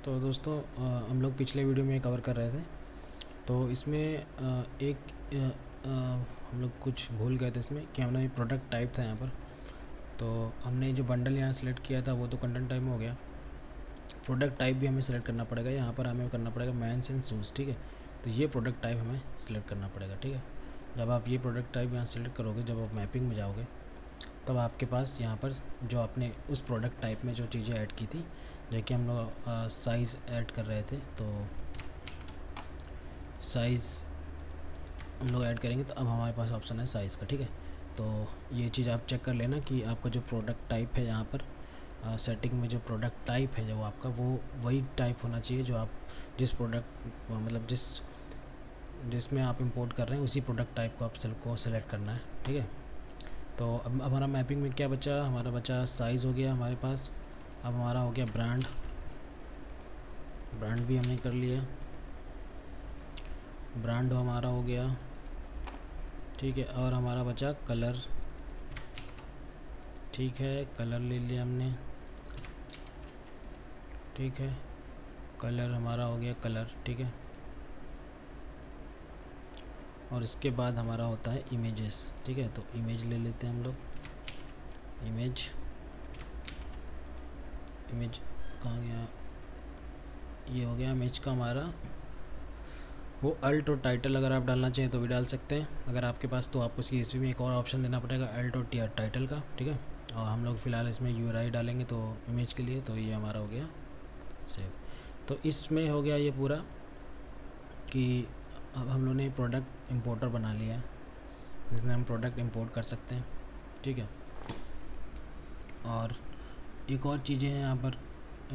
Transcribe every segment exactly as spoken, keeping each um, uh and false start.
तो दोस्तों अ, हम लोग पिछले वीडियो में कवर कर रहे थे, तो इसमें अ, एक अ, अ, हम लोग कुछ भूल गए थे इसमें कि हमने प्रोडक्ट टाइप था यहाँ पर। तो हमने जो बंडल यहाँ सेलेक्ट किया था वो तो कंटेंट टाइप में हो गया। प्रोडक्ट टाइप भी हमें सेलेक्ट करना पड़ेगा, यहाँ पर हमें करना पड़ेगा मेंस एंड शूज़। ठीक है, तो ये प्रोडक्ट टाइप हमें सेलेक्ट करना पड़ेगा। ठीक है, जब आप ये प्रोडक्ट टाइप यहाँ सेलेक्ट करोगे, जब आप मैपिंग में जाओगे, तब आपके पास यहाँ पर जो आपने उस प्रोडक्ट टाइप में जो चीज़ें ऐड की थी, जैसे कि हम लोग साइज़ ऐड कर रहे थे, तो साइज़ हम लोग ऐड करेंगे, तो अब हमारे पास ऑप्शन है साइज़ का। ठीक है, तो ये चीज़ आप चेक कर लेना कि आपका जो प्रोडक्ट टाइप है यहाँ पर सेटिंग में, जो प्रोडक्ट टाइप है जो आपका, वो वही टाइप होना चाहिए जो आप जिस प्रोडक्ट मतलब जिस जिसमें आप इंपोर्ट कर रहे हैं, उसी प्रोडक्ट टाइप को आप को सेलेक्ट करना है। ठीक है, तो अब हमारा मैपिंग में क्या बचा, हमारा बचा साइज़ हो गया हमारे पास। अब हमारा हो गया ब्रांड, ब्रांड भी हमने कर लिया, ब्रांड हमारा हो गया। ठीक है, और हमारा बचा कलर। ठीक है, कलर ले लिया हमने। ठीक है, कलर हमारा हो गया कलर। ठीक है, और इसके बाद हमारा होता है इमेजेस। ठीक है, तो इमेज ले लेते हैं हम लोग। इमेज इमेज कहाँ गया, ये हो गया इमेज का हमारा वो अल्ट और टाइटल। अगर आप डालना चाहें तो भी डाल सकते हैं, अगर आपके पास, तो आपको सी एस वी में एक और ऑप्शन देना पड़ेगा अल्ट और टाइटल का। ठीक है, और हम लोग फ़िलहाल इसमें यू आर आई डालेंगे तो इमेज के लिए, तो ये हमारा हो गया सेव। तो इसमें हो गया ये पूरा कि अब हम लोगों ने प्रोडक्ट इंपोर्टर बना लिया है, जिसमें हम प्रोडक्ट इंपोर्ट कर सकते हैं। ठीक है, और एक और चीज़ें हैं यहाँ पर,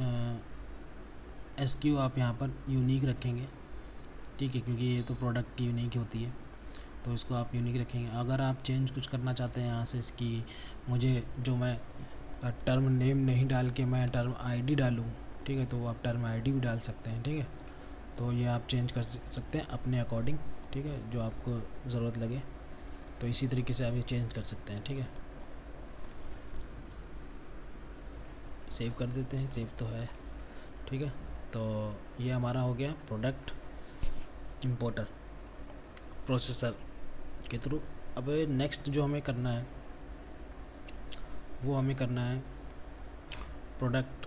एस क्यू आप यहाँ पर यूनिक रखेंगे। ठीक है, क्योंकि ये तो प्रोडक्ट की यूनिक होती है, तो इसको आप यूनिक रखेंगे। अगर आप चेंज कुछ करना चाहते हैं यहाँ से, इसकी मुझे जो मैं टर्म नेम नहीं डाल के मैं टर्म आईडी डालूँ, ठीक है, तो आप टर्म आईडी भी डाल सकते हैं। ठीक है, तो ये आप चेंज कर सकते हैं अपने अकॉर्डिंग। ठीक है, जो आपको ज़रूरत लगे, तो इसी तरीके से आप ये चेंज कर सकते हैं। ठीक है, सेव कर देते हैं, सेव तो है। ठीक है, तो ये हमारा हो गया प्रोडक्ट इंपोर्टर प्रोसेसर के थ्रू। अब नेक्स्ट जो हमें करना है वो हमें करना है प्रोडक्ट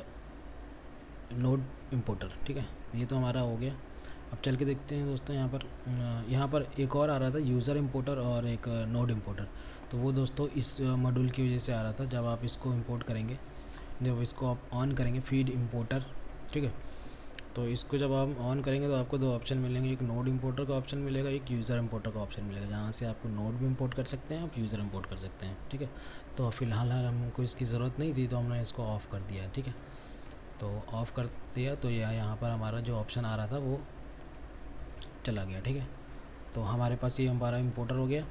नोड इंपोर्टर। ठीक है, ये तो हमारा हो गया। अब चल के देखते हैं दोस्तों, यहाँ पर यहाँ पर एक और आ रहा था यूज़र इंपोर्टर और एक नोड इंपोर्टर। तो वो दोस्तों इस मॉड्यूल की वजह से आ रहा था। जब आप इसको इंपोर्ट करेंगे, जब इसको आप ऑन करेंगे फीड इंपोर्टर, ठीक है, तो इसको जब आप ऑन करेंगे तो आपको दो ऑप्शन मिलेंगे, एक नोड इंपोर्टर का ऑप्शन मिलेगा, एक यूज़र इंपोर्टर का ऑप्शन मिलेगा, जहाँ से आपको नोड भी इंपोर्ट कर सकते हैं, आप यूज़र इंपोर्ट कर सकते हैं। ठीक है, तो फ़िलहाल हमको इसकी ज़रूरत नहीं थी, तो हमने इसको ऑफ़ कर दिया। ठीक है, तो ऑफ़ कर दिया, तो यह यहाँ पर हमारा जो ऑप्शन आ रहा था वो चला गया। ठीक है, तो हमारे पास ये हमारा इंपोर्टर हो गया।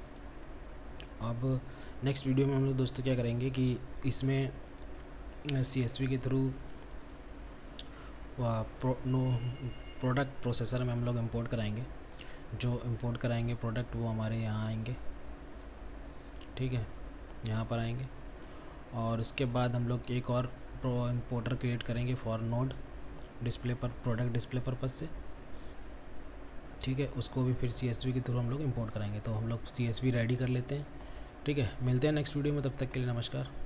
अब नेक्स्ट वीडियो में हम लोग दोस्तों क्या करेंगे कि इसमें सी एस वी के through pro no product processor में हम लोग इंपोर्ट कराएंगे। जो इंपोर्ट कराएंगे प्रोडक्ट, वो हमारे यहाँ आएंगे। ठीक है, यहाँ पर आएंगे, और इसके बाद हम लोग एक और प्रो इंपोर्टर क्रिएट करेंगे फॉर नोड डिस्प्ले पर, प्रोडक्ट डिस्प्ले पर्पज़ से। ठीक है, उसको भी फिर सी एस वी के थ्रू हम लोग इंपोर्ट कराएंगे। तो हम लोग सी एस वी रेडी कर लेते हैं। ठीक है, मिलते हैं नेक्स्ट वीडियो में, तब तक के लिए नमस्कार।